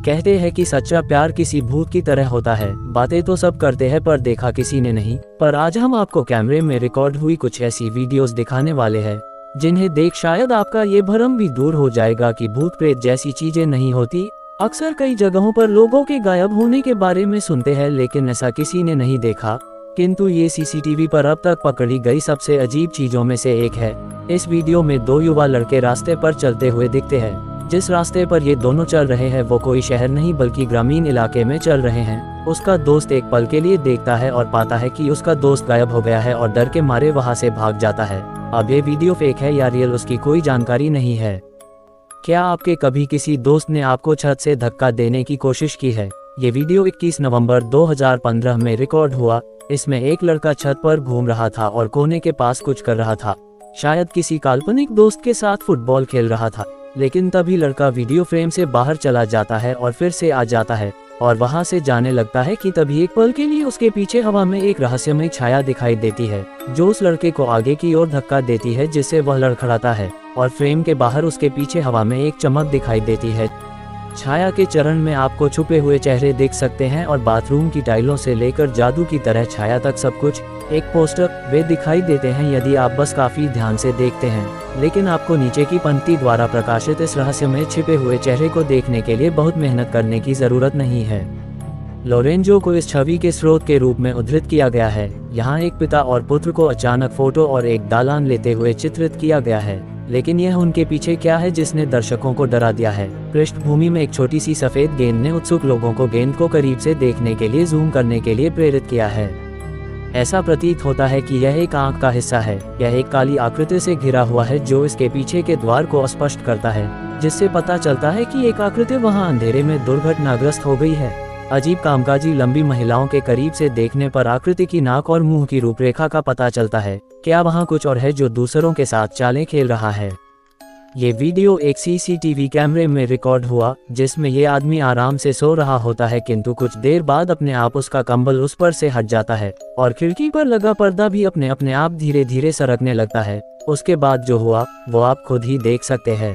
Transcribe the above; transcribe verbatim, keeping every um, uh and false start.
कहते हैं कि सच्चा प्यार किसी भूत की तरह होता है। बातें तो सब करते हैं पर देखा किसी ने नहीं। पर आज हम आपको कैमरे में रिकॉर्ड हुई कुछ ऐसी वीडियोस दिखाने वाले हैं जिन्हें देख शायद आपका ये भ्रम भी दूर हो जाएगा कि भूत प्रेत जैसी चीजें नहीं होती। अक्सर कई जगहों पर लोगों के गायब होने के बारे में सुनते हैं, लेकिन ऐसा किसी ने नहीं देखा। किंतु ये सीसीटीवी पर अब तक पकड़ी गई सबसे अजीब चीजों में से एक है। इस वीडियो में दो युवा लड़के रास्ते पर चलते हुए दिखते हैं। जिस रास्ते पर ये दोनों चल रहे हैं वो कोई शहर नहीं बल्कि ग्रामीण इलाके में चल रहे हैं। उसका दोस्त एक पल के लिए देखता है और पाता है कि उसका दोस्त गायब हो गया है और डर के मारे वहां से भाग जाता है। अब ये वीडियो फेक है या रियल उसकी कोई जानकारी नहीं है। क्या आपके कभी किसी दोस्त ने आपको छत से धक्का देने की कोशिश की है? ये वीडियो इक्कीस नवंबर दो हज़ार पंद्रह में रिकॉर्ड हुआ। इसमें एक लड़का छत पर घूम रहा था और कोने के पास कुछ कर रहा था। शायद किसी काल्पनिक दोस्त के साथ फुटबॉल खेल रहा था। लेकिन तभी लड़का वीडियो फ्रेम से बाहर चला जाता है और फिर से आ जाता है और वहां से जाने लगता है कि तभी एक पल के लिए उसके पीछे हवा में एक रहस्यमय छाया दिखाई देती है जो उस लड़के को आगे की ओर धक्का देती है, जिससे वह लड़खड़ाता है और फ्रेम के बाहर उसके पीछे हवा में एक चमक दिखाई देती है। छाया के चरण में आपको छुपे हुए चेहरे देख सकते हैं और बाथरूम की टाइलों से लेकर जादू की तरह छाया तक सब कुछ एक पोस्टर वे दिखाई देते हैं यदि आप बस काफी ध्यान से देखते हैं। लेकिन आपको नीचे की पंक्ति द्वारा प्रकाशित इस रहस्य में छिपे हुए चेहरे को देखने के लिए बहुत मेहनत करने की जरूरत नहीं है। लोरेंजो को इस छवि के स्रोत के रूप में उद्धृत किया गया है। यहाँ एक पिता और पुत्र को अचानक फोटो और एक दालान लेते हुए चित्रित किया गया है। लेकिन यह उनके पीछे क्या है जिसने दर्शकों को डरा दिया है? पृष्ठभूमि में एक छोटी सी सफेद गेंद ने उत्सुक लोगों को गेंद को करीब से देखने के लिए जूम करने के लिए प्रेरित किया है। ऐसा प्रतीत होता है कि यह एक आंख का हिस्सा है। यह एक काली आकृति से घिरा हुआ है जो इसके पीछे के द्वार को स्पष्ट करता है, जिससे पता चलता है कि एक आकृति वहां अंधेरे में दुर्घटनाग्रस्त हो गई है। अजीब कामकाजी लंबी महिलाओं के करीब से देखने पर आकृति की नाक और मुंह की रूपरेखा का पता चलता है। क्या वहां कुछ और है जो दूसरों के साथ चालें खेल रहा है? ये वीडियो एक सीसीटीवी कैमरे में रिकॉर्ड हुआ जिसमें ये आदमी आराम से सो रहा होता है, किंतु कुछ देर बाद अपने आप उसका कंबल उस पर से हट जाता है और खिड़की पर लगा पर्दा भी अपने अपने आप धीरे धीरे सरकने लगता है। उसके बाद जो हुआ वो आप खुद ही देख सकते हैं।